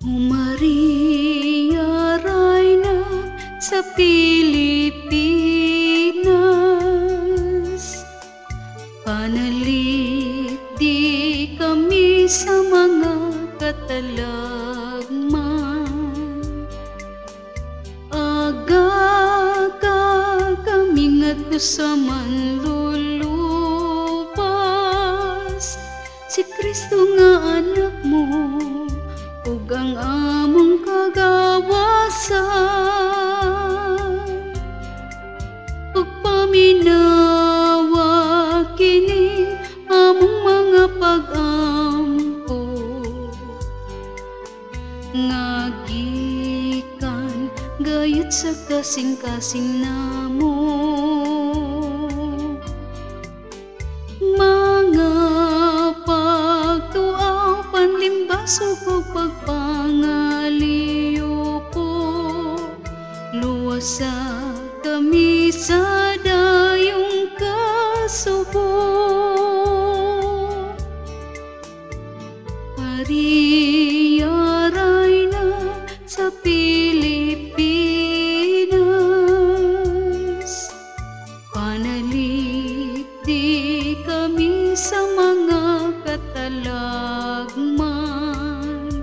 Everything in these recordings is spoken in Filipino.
O Maria, Rayna sa Pilipinas, panalig di kami sa mga katalagman. Aga kami ngadto sa manlulubas, si Kristo nga anak mo ug ang among kagawasan. Ug paminawa kini among mga pag-ampo, nga gikan gayud sa kasing-kasing namo. Mga pagtuaw, panlimbasog ug pagpangaliyo po, luwasa kami sa dayong kasubo. Maria, Rayna sa Pilipinas, panalig di kami sa mga katalagman.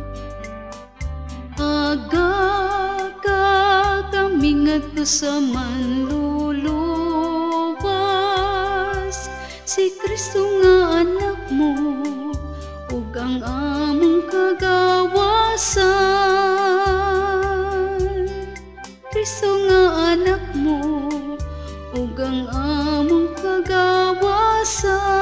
Aga kami ngadto sa manlulubas, si Kristo nga anak mo ug ang among kagawasan. Kristo nga anak mo ug ang among kagawasan.